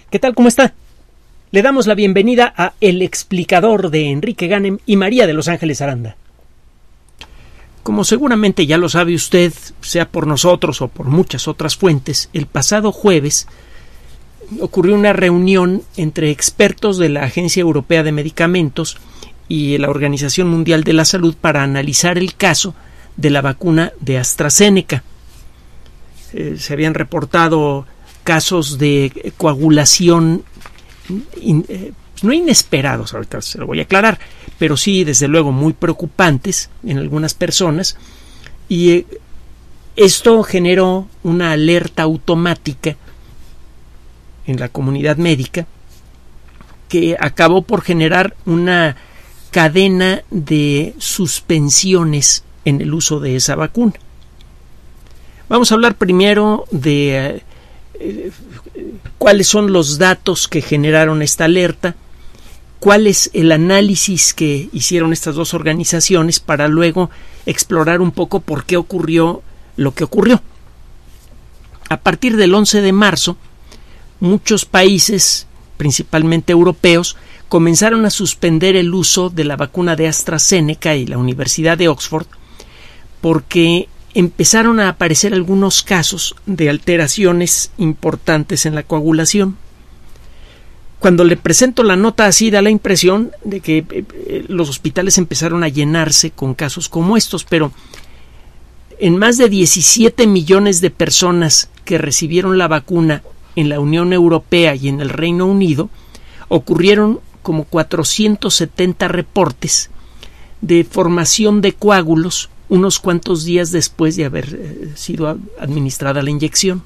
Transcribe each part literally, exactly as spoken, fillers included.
¿Qué tal? ¿Cómo está? Le damos la bienvenida a El Explicador de Enrique Ganem y María de Los Ángeles Aranda. Como seguramente ya lo sabe usted, sea por nosotros o por muchas otras fuentes, el pasado jueves ocurrió una reunión entre expertos de la Agencia Europea de Medicamentos y la Organización Mundial de la Salud para analizar el caso de la vacuna de AstraZeneca. Eh, se habían reportado casos de coagulación in, eh, no inesperados, ahorita se lo voy a aclarar, pero sí desde luego muy preocupantes en algunas personas, y eh, esto generó una alerta automática en la comunidad médica que acabó por generar una cadena de suspensiones en el uso de esa vacuna. Vamos a hablar primero de eh, cuáles son los datos que generaron esta alerta, cuál es el análisis que hicieron estas dos organizaciones para luego explorar un poco por qué ocurrió lo que ocurrió. A partir del once de marzo, muchos países, principalmente europeos, comenzaron a suspender el uso de la vacuna de AstraZeneca y la Universidad de Oxford porque empezaron a aparecer algunos casos de alteraciones importantes en la coagulación. Cuando le presento la nota así, da la impresión de que eh, los hospitales empezaron a llenarse con casos como estos, pero en más de diecisiete millones de personas que recibieron la vacuna en la Unión Europea y en el Reino Unido, ocurrieron como cuatrocientos setenta reportes de formación de coágulos unos cuantos días después de haber eh, sido administrada la inyección.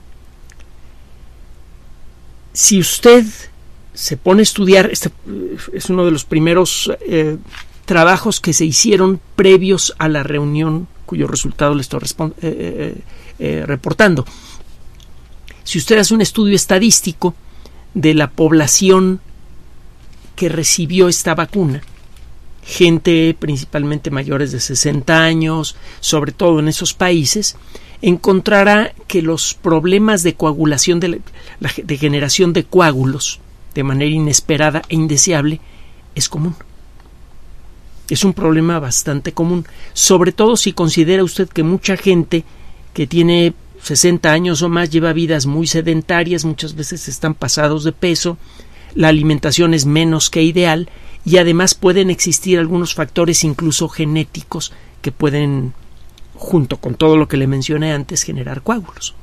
Si usted se pone a estudiar, este es uno de los primeros eh, trabajos que se hicieron previos a la reunión cuyo resultado le estoy eh, eh, eh, reportando. Si usted hace un estudio estadístico de la población que recibió esta vacuna, gente principalmente mayores de sesenta años, sobre todo en esos países, encontrará que los problemas de coagulación, de, la, la degeneración de coágulos de manera inesperada e indeseable es común. Es un problema bastante común, sobre todo si considera usted que mucha gente que tiene sesenta años o más lleva vidas muy sedentarias, muchas veces están pasados de peso, la alimentación es menos que ideal y además pueden existir algunos factores incluso genéticos que pueden, junto con todo lo que le mencioné antes, generar coágulos.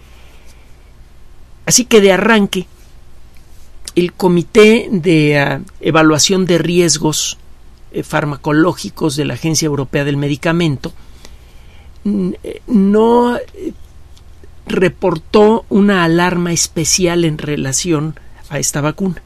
Así que de arranque, el Comité de uh, Evaluación de Riesgos eh, Farmacológicos de la Agencia Europea del Medicamento no eh, reportó una alarma especial en relación a esta vacuna.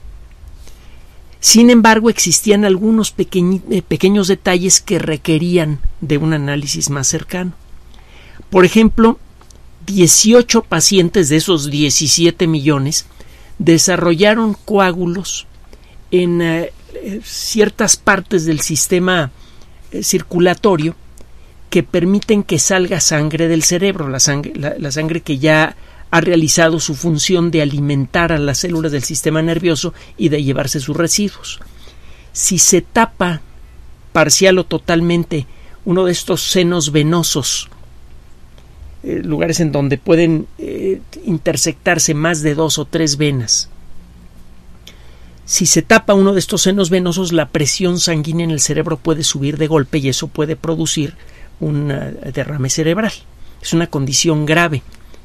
Sin embargo, existían algunos pequeñi, eh, pequeños detalles que requerían de un análisis más cercano. Por ejemplo, dieciocho pacientes de esos diecisiete millones desarrollaron coágulos en eh, ciertas partes del sistema eh, circulatorio que permiten que salga sangre del cerebro, la sangre, la, la sangre que ya ha realizado su función de alimentar a las células del sistema nervioso y de llevarse sus residuos. Si se tapa parcial o totalmente uno de estos senos venosos, eh, lugares en donde pueden eh, intersectarse más de dos o tres venas, si se tapa uno de estos senos venosos, la presión sanguínea en el cerebro puede subir de golpe y eso puede producir un derrame cerebral. Es una condición grave.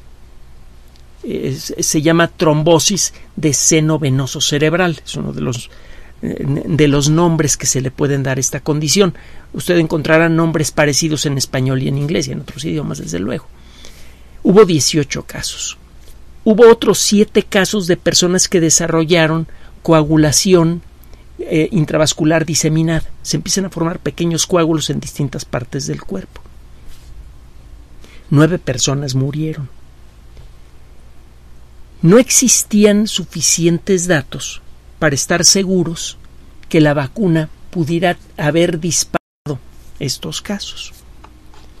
Es, se llama trombosis de seno venoso cerebral. Es uno de los, de los nombres que se le pueden dar a esta condición. Usted encontrará nombres parecidos en español y en inglés y en otros idiomas, desde luego. Hubo dieciocho casos. Hubo otros siete casos de personas que desarrollaron coagulación eh, intravascular diseminada. Se empiezan a formar pequeños coágulos en distintas partes del cuerpo. Nueve personas murieron. No existían suficientes datos para estar seguros que la vacuna pudiera haber disparado estos casos.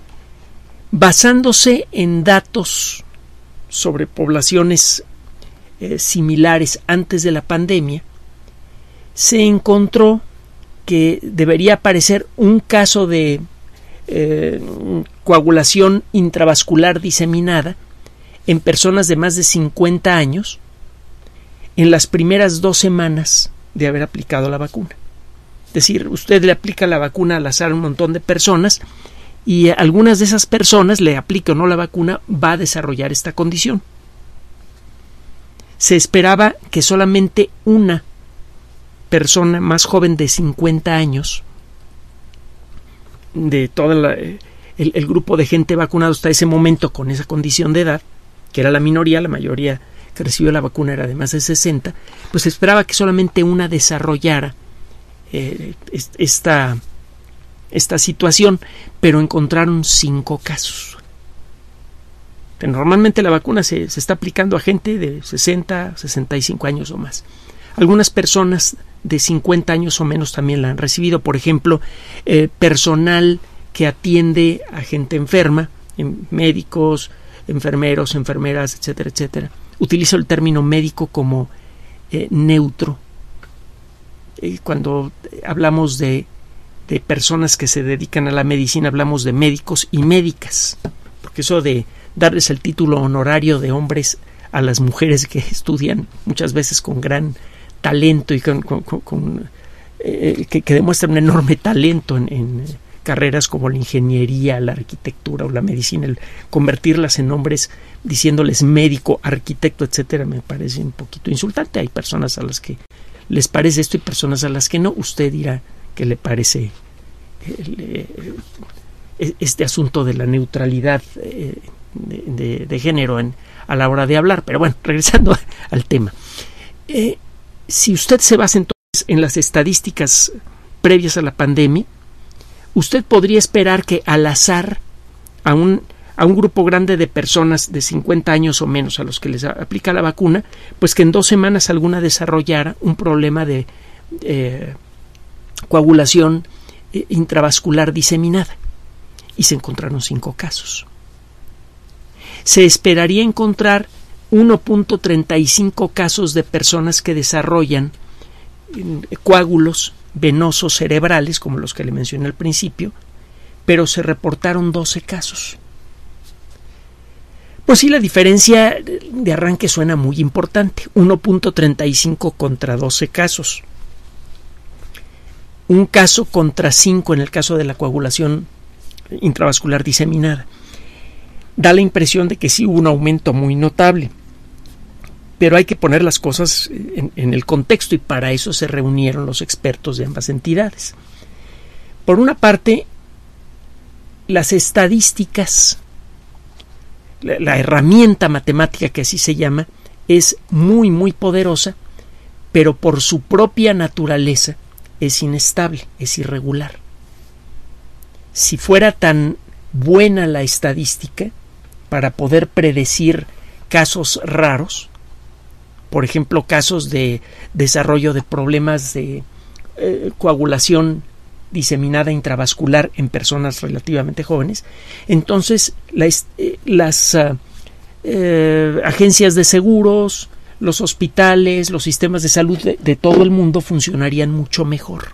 Basándose en datos sobre poblaciones eh, similares antes de la pandemia, se encontró que debería aparecer un caso de eh, coagulación intravascular diseminada en personas de más de cincuenta años en las primeras dos semanas de haber aplicado la vacuna. Es decir, usted le aplica la vacuna al azar a un montón de personas y algunas de esas personas, le aplique o no la vacuna, va a desarrollar esta condición. Se esperaba que solamente una persona más joven de cincuenta años, de todo el, el grupo de gente vacunada hasta ese momento con esa condición de edad, que era la minoría, la mayoría que recibió la vacuna era de más de sesenta, pues se esperaba que solamente una desarrollara eh, esta, esta situación, pero encontraron cinco casos. Normalmente la vacuna se, se está aplicando a gente de sesenta, sesenta y cinco años o más. Algunas personas de cincuenta años o menos también la han recibido. Por ejemplo, eh, personal que atiende a gente enferma, médicos, enfermeros, enfermeras, etcétera, etcétera. Utilizo el término médico como eh, neutro. Eh, cuando hablamos de, de personas que se dedican a la medicina, hablamos de médicos y médicas, porque eso de darles el título honorario de hombres a las mujeres que estudian muchas veces con gran talento y con, con, con, con eh, que, que demuestran un enorme talento en, en carreras como la ingeniería, la arquitectura o la medicina, el convertirlas en hombres diciéndoles médico, arquitecto, etcétera, me parece un poquito insultante. Hay personas a las que les parece esto y personas a las que no. Usted dirá que le parece eh, eh, este asunto de la neutralidad eh, de, de, de género en, a la hora de hablar. Pero bueno, regresando al tema. Eh, si usted se basa entonces en las estadísticas previas a la pandemia, usted podría esperar que al azar a un, a un grupo grande de personas de cincuenta años o menos a los que les aplica la vacuna, pues que en dos semanas alguna desarrollara un problema de eh, coagulación eh, intravascular diseminada. Y se encontraron cinco casos. Se esperaría encontrar uno punto treinta y cinco casos de personas que desarrollan eh, coágulos venosos cerebrales, como los que le mencioné al principio, pero se reportaron doce casos. Pues sí, la diferencia de arranque suena muy importante, uno punto treinta y cinco contra doce casos. Un caso contra cinco en el caso de la coagulación intravascular diseminada. Da la impresión de que sí hubo un aumento muy notable, pero hay que poner las cosas en, en el contexto y para eso se reunieron los expertos de ambas entidades. Por una parte, las estadísticas, la, la herramienta matemática que así se llama, es muy muy poderosa, pero por su propia naturaleza es inestable, es irregular. Si fuera tan buena la estadística para poder predecir casos raros, por ejemplo, casos de desarrollo de problemas de eh, coagulación diseminada intravascular en personas relativamente jóvenes, entonces la, eh, las uh, eh, agencias de seguros, los hospitales, los sistemas de salud de, de todo el mundo funcionarían mucho mejor.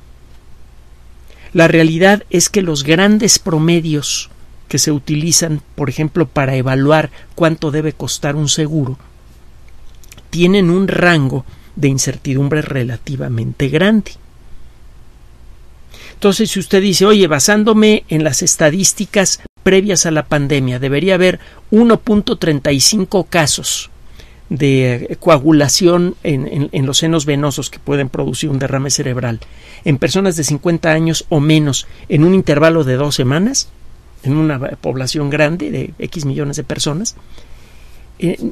La realidad es que los grandes promedios que se utilizan, por ejemplo, para evaluar cuánto debe costar un seguro, tienen un rango de incertidumbre relativamente grande. Entonces, si usted dice, oye, basándome en las estadísticas previas a la pandemia, debería haber uno punto treinta y cinco casos de coagulación en, en, en los senos venosos que pueden producir un derrame cerebral en personas de cincuenta años o menos en un intervalo de dos semanas, en una población grande de X millones de personas, eh,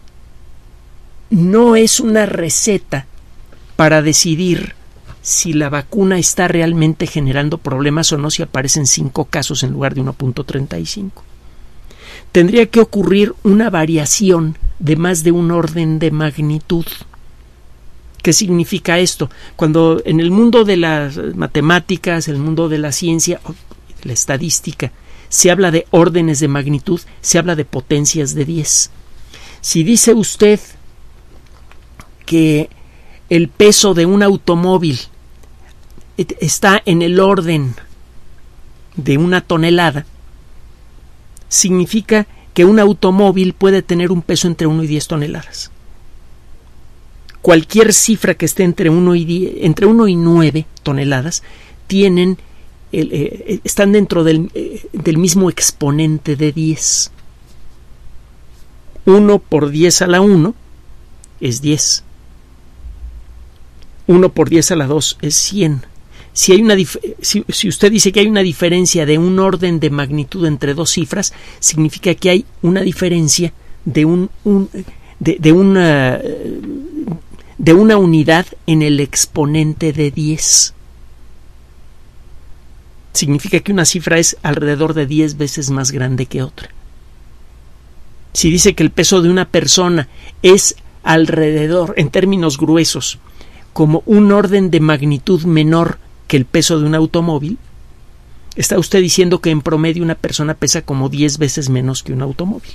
no es una receta para decidir si la vacuna está realmente generando problemas o no si aparecen cinco casos en lugar de uno punto treinta y cinco. Tendría que ocurrir una variación de más de un orden de magnitud. ¿Qué significa esto? Cuando en el mundo de las matemáticas, el mundo de la ciencia, la estadística, se habla de órdenes de magnitud, se habla de potencias de diez. Si dice usted que el peso de un automóvil está en el orden de una tonelada, significa que un automóvil puede tener un peso entre uno y diez toneladas. Cualquier cifra que esté entre uno y diez, entre uno y nueve toneladas tienen el, eh, están dentro del, eh, del mismo exponente de diez. uno por diez a la uno es diez. uno por diez a la dos es cien. Si, hay una dif- si, si usted dice que hay una diferencia de un orden de magnitud entre dos cifras, significa que hay una diferencia de un, un de, de una de una unidad en el exponente de diez. Significa que una cifra es alrededor de diez veces más grande que otra. Si dice que el peso de una persona es alrededor, en términos gruesos, como un orden de magnitud menor que el peso de un automóvil, está usted diciendo que en promedio una persona pesa como diez veces menos que un automóvil.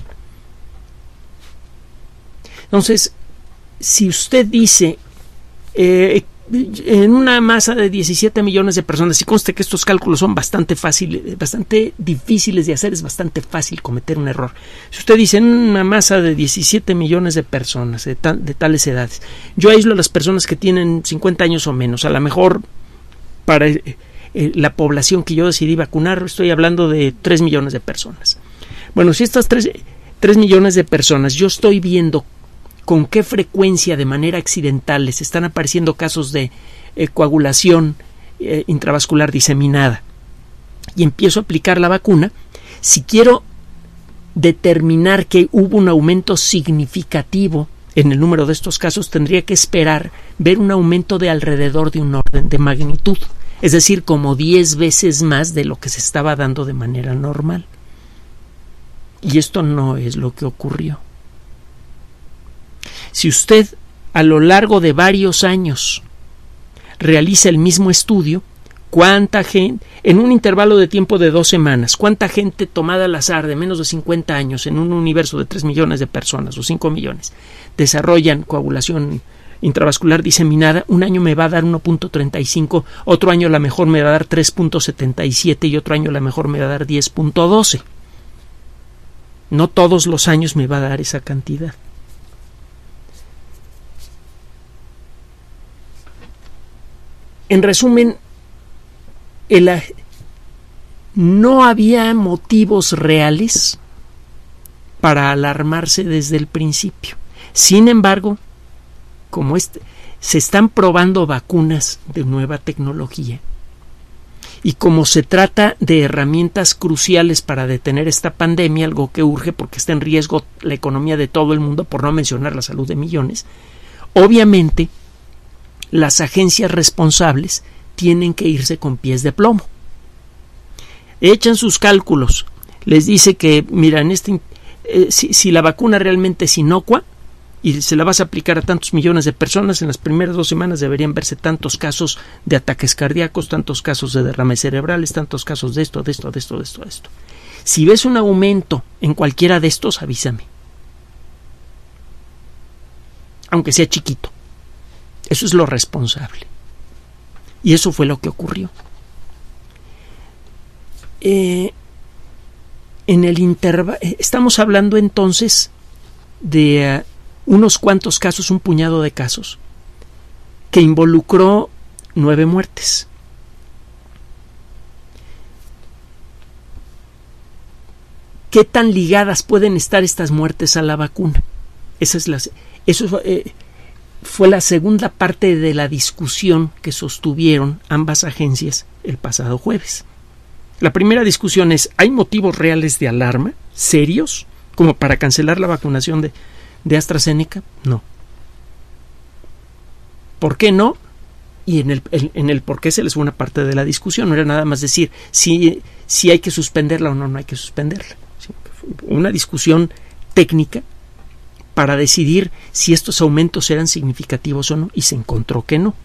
Entonces, si usted dice eh, en una masa de diecisiete millones de personas, y conste que estos cálculos son bastante fáciles, bastante difíciles de hacer, es bastante fácil cometer un error. Si usted dice en una masa de diecisiete millones de personas de, ta- de tales edades, yo aíslo a las personas que tienen cincuenta años o menos, a lo mejor para eh, eh, la población que yo decidí vacunar, estoy hablando de tres millones de personas. Bueno, si estas tres millones de personas, yo estoy viendo con qué frecuencia de manera accidental les están apareciendo casos de eh, coagulación eh, intravascular diseminada, y empiezo a aplicar la vacuna, si quiero determinar que hubo un aumento significativo en el número de estos casos, tendría que esperar ver un aumento de alrededor de un orden de magnitud, es decir, como diez veces más de lo que se estaba dando de manera normal. Y esto no es lo que ocurrió. Si usted a lo largo de varios años realiza el mismo estudio, cuánta gente, en un intervalo de tiempo de dos semanas, cuánta gente tomada al azar de menos de cincuenta años en un universo de tres millones de personas o cinco millones desarrollan coagulación intravascular diseminada, un año me va a dar uno punto treinta y cinco, otro año a lo mejor me va a dar tres punto setenta y siete y otro año a lo mejor me va a dar diez punto doce. No todos los años me va a dar esa cantidad. En resumen, el, no había motivos reales para alarmarse desde el principio. Sin embargo, como este, se están probando vacunas de nueva tecnología, y como se trata de herramientas cruciales para detener esta pandemia, algo que urge porque está en riesgo la economía de todo el mundo, por no mencionar la salud de millones, obviamente las agencias responsables tienen que irse con pies de plomo. Echan sus cálculos, les dice que, mira, en este, eh, si, si la vacuna realmente es inocua y se la vas a aplicar a tantos millones de personas, en las primeras dos semanas deberían verse tantos casos de ataques cardíacos, tantos casos de derrames cerebrales, tantos casos de esto, de esto, de esto, de esto, de esto. Si ves un aumento en cualquiera de estos, avísame. Aunque sea chiquito. Eso es lo responsable. Y eso fue lo que ocurrió. Eh, en el intervalo, estamos hablando entonces de uh, unos cuantos casos, un puñado de casos, que involucró nueve muertes. ¿Qué tan ligadas pueden estar estas muertes a la vacuna? Esa es la, eso eh, fue la segunda parte de la discusión que sostuvieron ambas agencias el pasado jueves. La primera discusión es: ¿hay motivos reales de alarma, serios, como para cancelar la vacunación de, de AstraZeneca? No. ¿Por qué no? Y en el, en, en el por qué se les fue una parte de la discusión. No era nada más decir si, si hay que suspenderla o no, no hay que suspenderla. Una discusión técnica para decidir si estos aumentos eran significativos o no, y se encontró que no.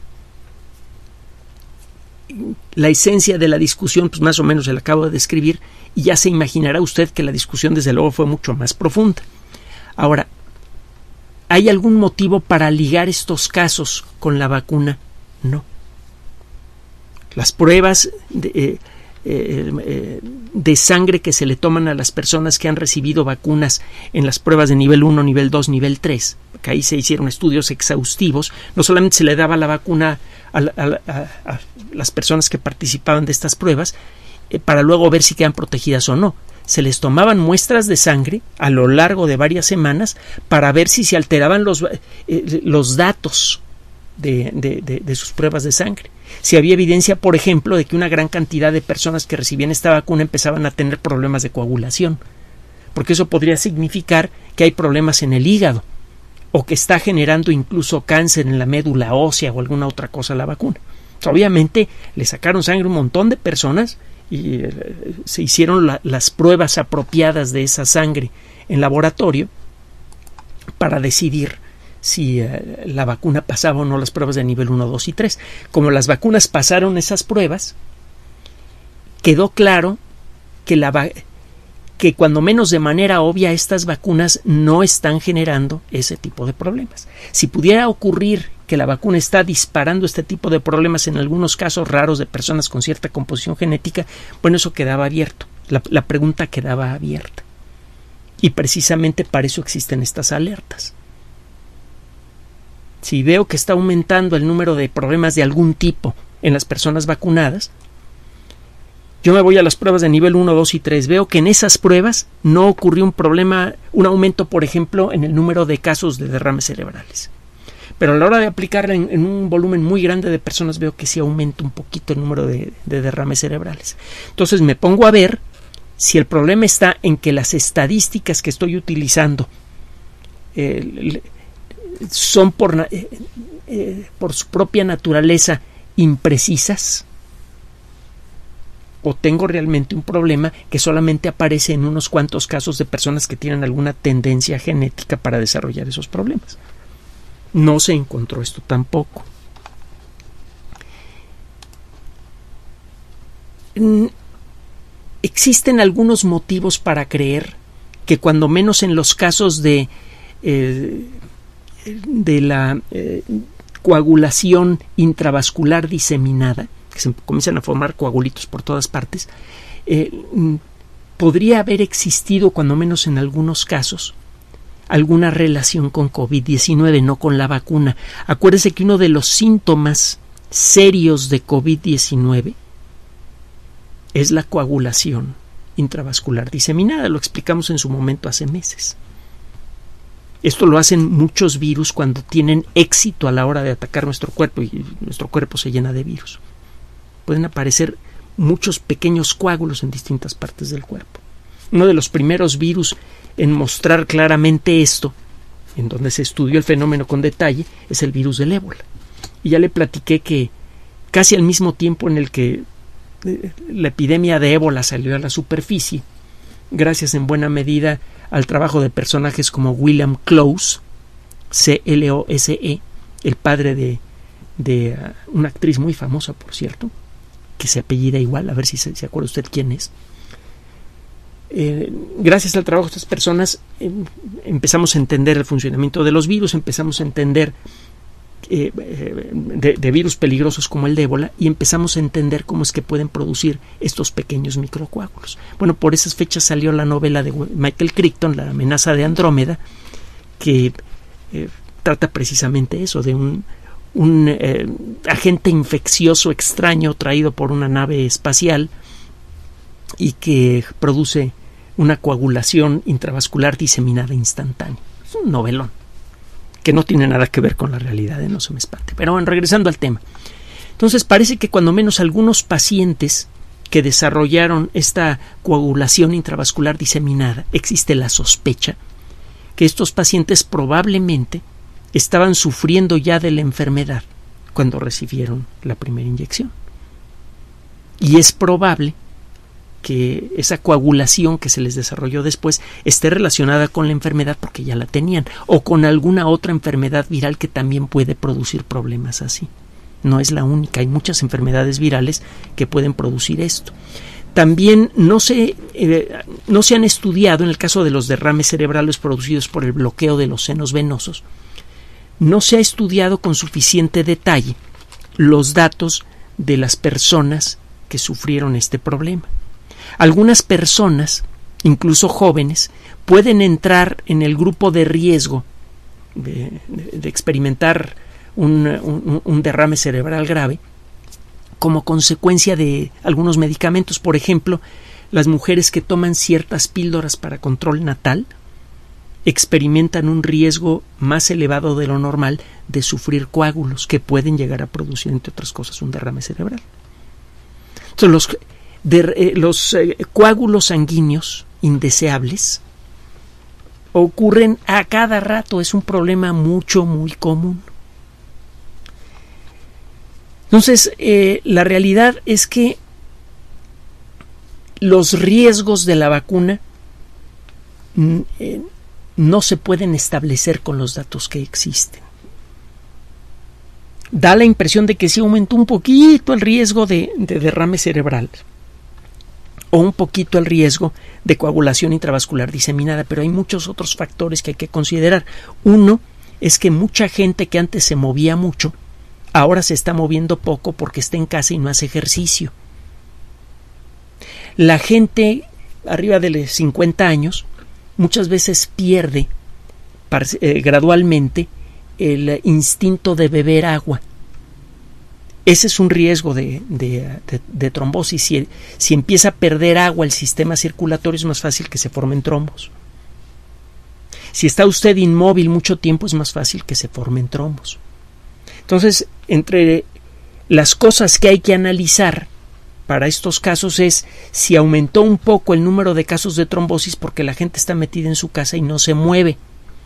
La esencia de la discusión, pues más o menos se la acabo de describir, y ya se imaginará usted que la discusión desde luego fue mucho más profunda. Ahora, ¿hay algún motivo para ligar estos casos con la vacuna? No. Las pruebas de, eh, eh, de sangre que se le toman a las personas que han recibido vacunas en las pruebas de nivel uno, nivel dos, nivel tres, que ahí se hicieron estudios exhaustivos, no solamente se le daba la vacuna a, a, a, a las personas que participaban de estas pruebas eh, para luego ver si quedan protegidas o no. Se les tomaban muestras de sangre a lo largo de varias semanas para ver si se alteraban los, eh, los datos de, de, de, de sus pruebas de sangre. Si había evidencia, por ejemplo, de que una gran cantidad de personas que recibían esta vacuna empezaban a tener problemas de coagulación, porque eso podría significar que hay problemas en el hígado o que está generando incluso cáncer en la médula ósea o alguna otra cosa la vacuna. Obviamente le sacaron sangre a un montón de personas y eh, se hicieron la, las pruebas apropiadas de esa sangre en laboratorio para decidir si eh, la vacuna pasaba o no las pruebas de nivel uno, dos y tres. Como las vacunas pasaron esas pruebas, quedó claro que, la, que cuando menos de manera obvia estas vacunas no están generando ese tipo de problemas. Si pudiera ocurrir que la vacuna está disparando este tipo de problemas en algunos casos raros de personas con cierta composición genética, bueno, eso quedaba abierto. La, la pregunta quedaba abierta. Y precisamente para eso existen estas alertas. Si veo que está aumentando el número de problemas de algún tipo en las personas vacunadas, yo me voy a las pruebas de nivel uno, dos y tres. Veo que en esas pruebas no ocurrió un problema, un aumento, por ejemplo, en el número de casos de derrames cerebrales. Pero a la hora de aplicarla en, en un volumen muy grande de personas, veo que sí aumenta un poquito el número de, de derrames cerebrales. Entonces me pongo a ver si el problema está en que las estadísticas que estoy utilizando eh, son por, eh, eh, por su propia naturaleza imprecisas, o tengo realmente un problema que solamente aparece en unos cuantos casos de personas que tienen alguna tendencia genética para desarrollar esos problemas. No se encontró esto tampoco. Existen algunos motivos para creer que cuando menos en los casos de eh, de la eh, coagulación intravascular diseminada, que se comienzan a formar coagulitos por todas partes, eh, podría haber existido, cuando menos en algunos casos, alguna relación con COVID diecinueve, no con la vacuna. Acuérdese que uno de los síntomas serios de COVID diecinueve es la coagulación intravascular diseminada. Lo explicamos en su momento hace meses. Esto lo hacen muchos virus cuando tienen éxito a la hora de atacar nuestro cuerpo y nuestro cuerpo se llena de virus. Pueden aparecer muchos pequeños coágulos en distintas partes del cuerpo. Uno de los primeros virus en mostrar claramente esto, en donde se estudió el fenómeno con detalle, es el virus del ébola. Y ya le platiqué que casi al mismo tiempo en el que la epidemia de ébola salió a la superficie, gracias en buena medida al trabajo de personajes como William Close, C L O S E, el padre de, de uh, una actriz muy famosa, por cierto, que se apellida igual, a ver si se, se acuerda usted quién es. Eh, gracias al trabajo de estas personas eh, empezamos a entender el funcionamiento de los virus, empezamos a entender eh, eh, de, de virus peligrosos como el de ébola, y empezamos a entender cómo es que pueden producir estos pequeños microcoágulos. Bueno, por esas fechas salió la novela de Michael Crichton, La amenaza de Andrómeda, que eh, trata precisamente eso, de un, un eh, agente infeccioso extraño traído por una nave espacial y que produce una coagulación intravascular diseminada instantánea. Es un novelón que no tiene nada que ver con la realidad, ¿eh? No se me espante. Pero bueno, regresando al tema. Entonces parece que cuando menos algunos pacientes que desarrollaron esta coagulación intravascular diseminada, existe la sospecha que estos pacientes probablemente estaban sufriendo ya de la enfermedad cuando recibieron la primera inyección. Y es probable que esa coagulación que se les desarrolló después esté relacionada con la enfermedad porque ya la tenían, o con alguna otra enfermedad viral que también puede producir problemas así. No es la única, hay muchas enfermedades virales que pueden producir esto. También no se, eh, no se han estudiado, en el caso de los derrames cerebrales producidos por el bloqueo de los senos venosos, no se ha estudiado con suficiente detalle los datos de las personas que sufrieron este problema. Algunas personas, incluso jóvenes, pueden entrar en el grupo de riesgo de, de, de experimentar un, un, un derrame cerebral grave como consecuencia de algunos medicamentos. Por ejemplo, las mujeres que toman ciertas píldoras para control natal experimentan un riesgo más elevado de lo normal de sufrir coágulos que pueden llegar a producir, entre otras cosas, un derrame cerebral. Entonces, los, de, eh, los eh, coágulos sanguíneos indeseables ocurren a cada rato, es un problema mucho, muy común. Entonces, eh, la realidad es que los riesgos de la vacuna eh, no se pueden establecer con los datos que existen. Da la impresión de que sí aumentó un poquito el riesgo de, de derrame cerebral o un poquito el riesgo de coagulación intravascular diseminada, pero hay muchos otros factores que hay que considerar. Uno es que mucha gente que antes se movía mucho, ahora se está moviendo poco porque está en casa y no hace ejercicio. La gente arriba de cincuenta años muchas veces pierde eh, gradualmente el instinto de beber agua. Ese es un riesgo de, de, de, de trombosis. Si, si empieza a perder agua el sistema circulatorio, es más fácil que se formen trombos. Si está usted inmóvil mucho tiempo, es más fácil que se formen trombos. Entonces, entre las cosas que hay que analizar para estos casos es si aumentó un poco el número de casos de trombosis porque la gente está metida en su casa y no se mueve.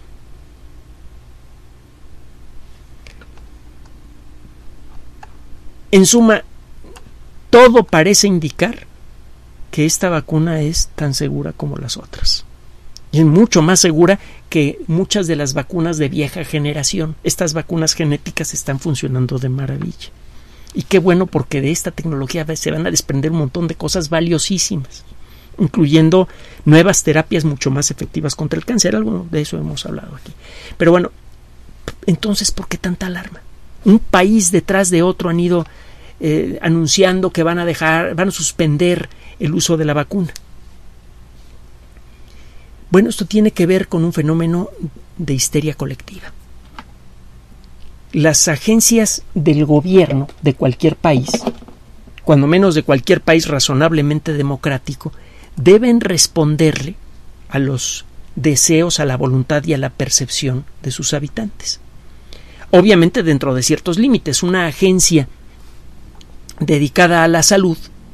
En suma, todo parece indicar que esta vacuna es tan segura como las otras. Y es mucho más segura que muchas de las vacunas de vieja generación. Estas vacunas genéticas están funcionando de maravilla. Y qué bueno, porque de esta tecnología se van a desprender un montón de cosas valiosísimas, incluyendo nuevas terapias mucho más efectivas contra el cáncer. Algo de eso hemos hablado aquí. Pero bueno, entonces, ¿por qué tanta alarma? Un país detrás de otro han ido eh, anunciando que van a dejar, van a suspender el uso de la vacuna. Bueno, esto tiene que ver con un fenómeno de histeria colectiva. Las agencias del gobierno de cualquier país, cuando menos de cualquier país razonablemente democrático, deben responderle a los deseos, a la voluntad y a la percepción de sus habitantes. Obviamente dentro de ciertos límites. Una agencia dedicada a la salud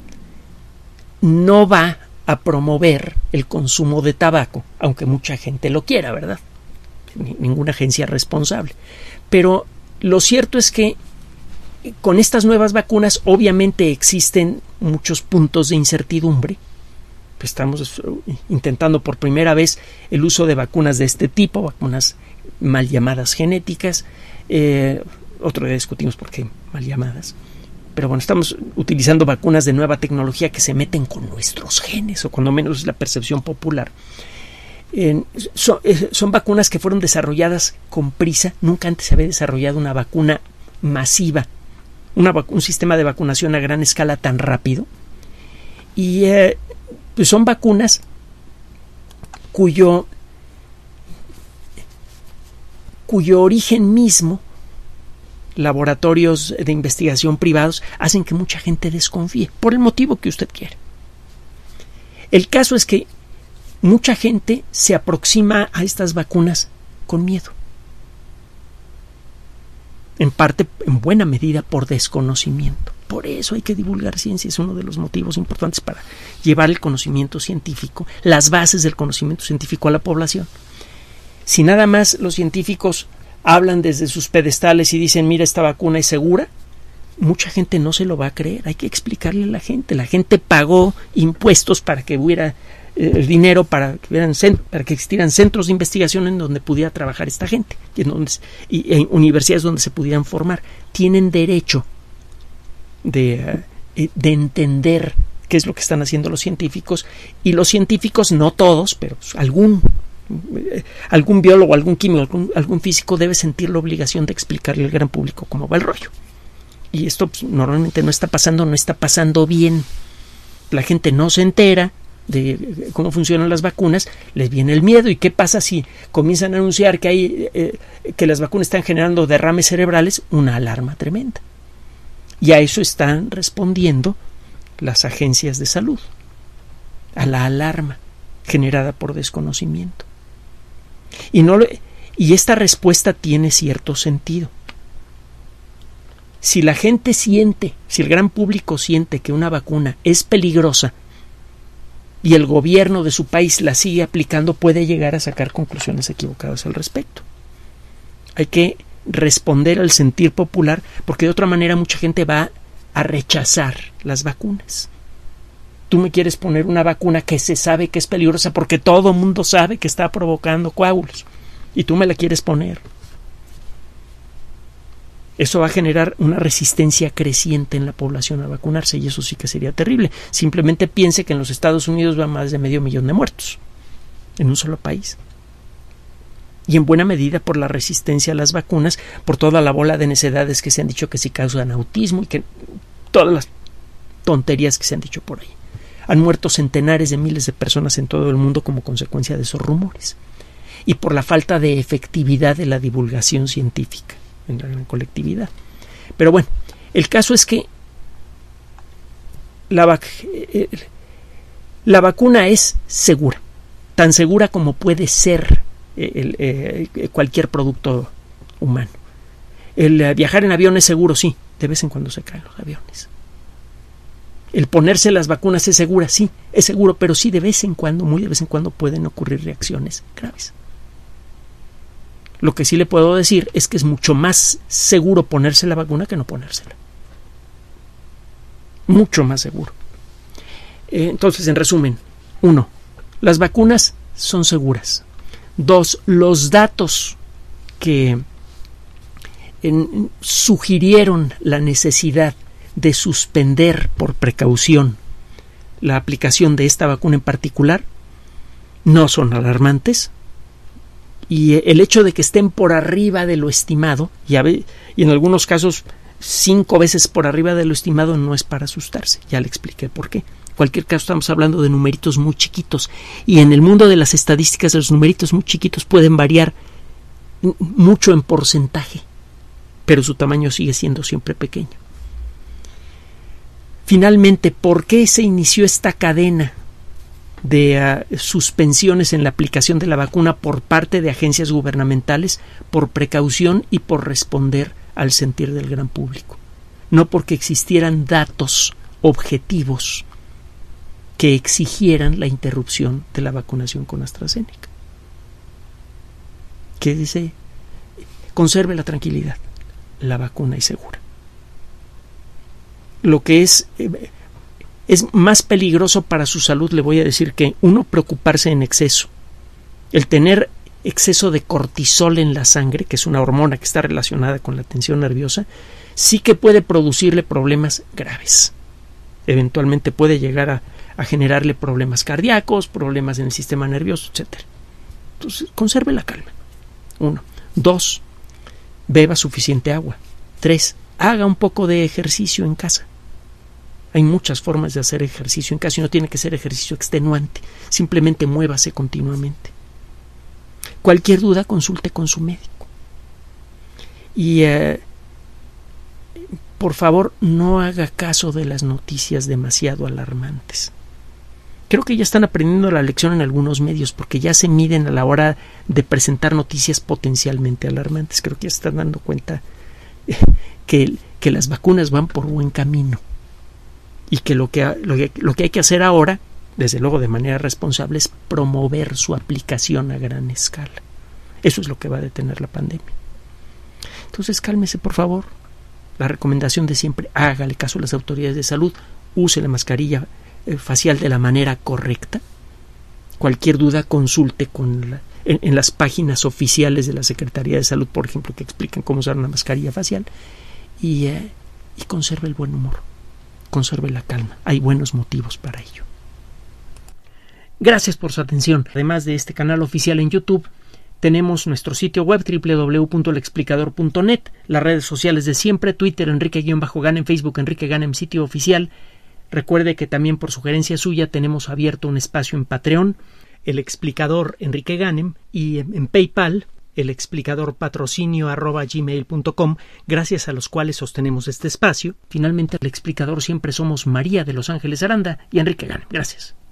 no va a promover el consumo de tabaco, aunque mucha gente lo quiera, ¿verdad? Ninguna agencia responsable. Pero lo cierto es que con estas nuevas vacunas obviamente existen muchos puntos de incertidumbre. Estamos intentando por primera vez el uso de vacunas de este tipo, vacunas mal llamadas genéticas. Eh, otro día discutimos por qué mal llamadas. Pero bueno, estamos utilizando vacunas de nueva tecnología que se meten con nuestros genes, o cuando menos es la percepción popular. Eh, son, eh, son vacunas que fueron desarrolladas con prisa. Nunca antes se había desarrollado una vacuna masiva, una vac- un sistema de vacunación a gran escala tan rápido. Y eh, pues son vacunas cuyo, cuyo origen mismo, laboratorios de investigación privados, hacen que mucha gente desconfíe, por el motivo que usted quiere. El caso es que mucha gente se aproxima a estas vacunas con miedo. En parte, en buena medida, por desconocimiento. Por eso hay que divulgar ciencia, es uno de los motivos importantes para llevar el conocimiento científico, las bases del conocimiento científico a la población. Si nada más los científicos hablan desde sus pedestales y dicen, mira, esta vacuna es segura, mucha gente no se lo va a creer. Hay que explicarle a la gente. La gente pagó impuestos para que hubiera eh, dinero, para que, hubieran cent- para que existieran centros de investigación en donde pudiera trabajar esta gente y, en donde, y en universidades donde se pudieran formar. Tienen derecho de, uh, de entender qué es lo que están haciendo los científicos, y los científicos, no todos, pero algún Algún biólogo, algún químico, algún, algún físico debe sentir la obligación de explicarle al gran público cómo va el rollo. Y esto pues, normalmente no está pasando, no está pasando bien. La gente no se entera de cómo funcionan las vacunas, les viene el miedo. ¿Y qué pasa si comienzan a anunciar que hay eh, que las vacunas están generando derrames cerebrales? Una alarma tremenda. Y a eso están respondiendo las agencias de salud, a la alarma generada por desconocimiento. Y, no, y esta respuesta tiene cierto sentido. Si la gente siente, si el gran público siente que una vacuna es peligrosa y el gobierno de su país la sigue aplicando, puede llegar a sacar conclusiones equivocadas al respecto. Hay que responder al sentir popular, porque de otra manera mucha gente va a rechazar las vacunas. Tú me quieres poner una vacuna que se sabe que es peligrosa porque todo el mundo sabe que está provocando coágulos y tú me la quieres poner. Eso va a generar una resistencia creciente en la población a vacunarse y eso sí que sería terrible. Simplemente piense que en los Estados Unidos va más de medio millón de muertos en un solo país. Y en buena medida por la resistencia a las vacunas, por toda la bola de necedades que se han dicho que sí causan autismo y que todas las tonterías que se han dicho por ahí. Han muerto centenares de miles de personas en todo el mundo como consecuencia de esos rumores. Y por la falta de efectividad de la divulgación científica en la gran colectividad. Pero bueno, el caso es que la, vac la vacuna es segura, tan segura como puede ser el, el, cualquier producto humano. El viajar en avión es seguro, sí, de vez en cuando se caen los aviones. El ponerse las vacunas es segura, sí, es seguro, pero sí de vez en cuando, muy de vez en cuando pueden ocurrir reacciones graves. Lo que sí le puedo decir es que es mucho más seguro ponerse la vacuna que no ponérsela. Mucho más seguro. Eh, entonces, en resumen, uno, las vacunas son seguras. Dos, los datos que en, sugirieron la necesidad de suspender por precaución la aplicación de esta vacuna en particular no son alarmantes. Y el hecho de que estén por arriba de lo estimado, y, y en algunos casos cinco veces por arriba de lo estimado, no es para asustarse. Ya le expliqué por qué. En cualquier caso estamos hablando de numeritos muy chiquitos. Y en el mundo de las estadísticas los numeritos muy chiquitos pueden variar mucho en porcentaje, pero su tamaño sigue siendo siempre pequeño. Finalmente, ¿por qué se inició esta cadena de uh, suspensiones en la aplicación de la vacuna por parte de agencias gubernamentales? Por precaución y por responder al sentir del gran público, no porque existieran datos objetivos que exigieran la interrupción de la vacunación con AstraZeneca. Que dice, conserve la tranquilidad, la vacuna es segura. Lo que es eh, es más peligroso para su salud, le voy a decir que uno, preocuparse en exceso. El tener exceso de cortisol en la sangre, que es una hormona que está relacionada con la tensión nerviosa, sí que puede producirle problemas graves. Eventualmente puede llegar a, a generarle problemas cardíacos, problemas en el sistema nervioso, etcétera. Entonces, conserve la calma. Uno. Dos, beba suficiente agua. Tres, haga un poco de ejercicio en casa. Hay muchas formas de hacer ejercicio en casa y no tiene que ser ejercicio extenuante. Simplemente muévase continuamente. Cualquier duda, consulte con su médico. Y eh, por favor, no haga caso de las noticias demasiado alarmantes. Creo que ya están aprendiendo la lección en algunos medios porque ya se miden a la hora de presentar noticias potencialmente alarmantes. Creo que ya se están dando cuenta eh, que, que las vacunas van por buen camino. Y que lo, que lo que lo que hay que hacer ahora, desde luego de manera responsable, es promover su aplicación a gran escala. Eso es lo que va a detener la pandemia. Entonces, cálmese, por favor. La recomendación de siempre, hágale caso a las autoridades de salud, use la mascarilla eh, facial de la manera correcta. Cualquier duda, consulte con la, en, en las páginas oficiales de la Secretaría de Salud, por ejemplo, que explican cómo usar una mascarilla facial. Y, eh, y conserve el buen humor. Conserve la calma. Hay buenos motivos para ello. Gracias por su atención. Además de este canal oficial en YouTube, tenemos nuestro sitio web doble u doble u doble u punto el explicador punto net, las redes sociales de siempre, Twitter Enrique-Ganem, Facebook Enrique Ganem, sitio oficial. Recuerde que también por sugerencia suya tenemos abierto un espacio en Patreon, el explicador Enrique Ganem, y en, en PayPal, el explicador patrocinio arroba gmail punto com, gracias a los cuales sostenemos este espacio. Finalmente, el explicador siempre somos María de Los Ángeles Aranda y Enrique Ganem. Gracias.